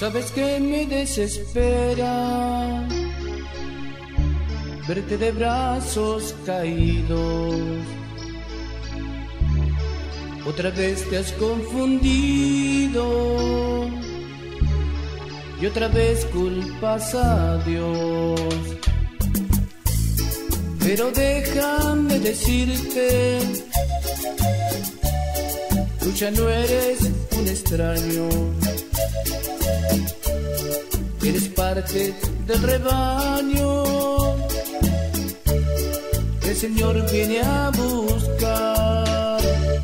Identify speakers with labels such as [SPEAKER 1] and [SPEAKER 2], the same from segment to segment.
[SPEAKER 1] Sabes que me desespera verte de brazos caídos. Otra vez te has confundido y otra vez culpas a Dios. Pero déjame decirte, tú ya no eres un extraño, eres parte del rebaño que el Señor viene a buscar.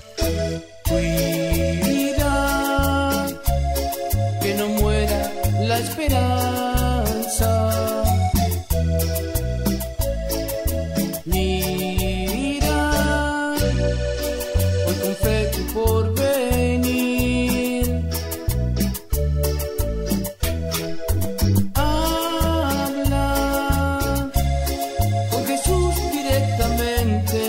[SPEAKER 1] Cuida que no muera la esperanza. Mira, hoy con fe tu porvenir. Habla con Jesús directamente.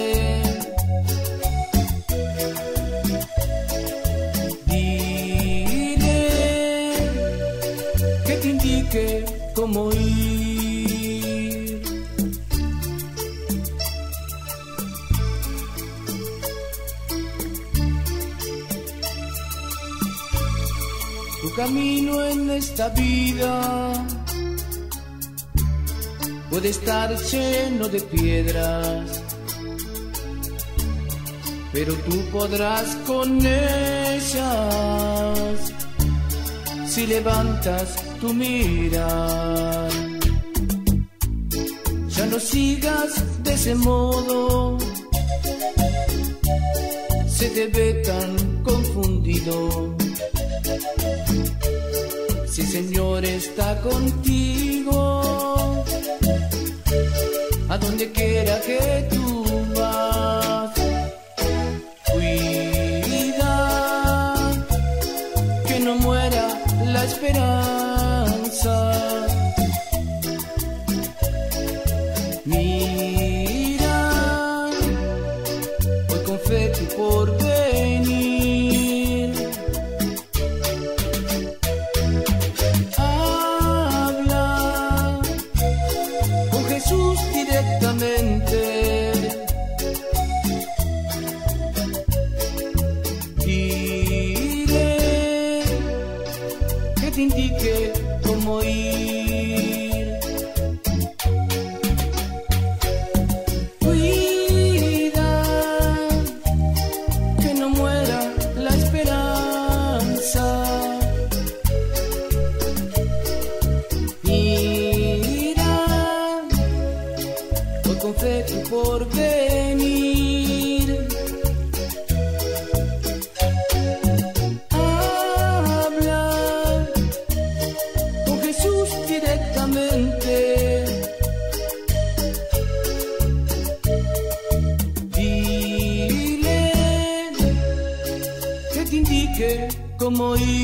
[SPEAKER 1] Dile que te indique cómo ir. Tu camino en esta vida puede estar lleno de piedras, pero tú podrás con ellas si levantas tu mirar. Ya no sigas de ese modo, se te ve tan confundido. Si el Señor está contigo, a donde quiera que tú vas, cuida que no muera la esperanza. Mira, hoy con fe tu porvenir. Habla con Jesús directamente. Dile que te indique cómo ir. Cuida que no muera la esperanza. Mira, hoy con fe tu porvenir. Habla con Jesús directamente. Dile que te indique cómo ir.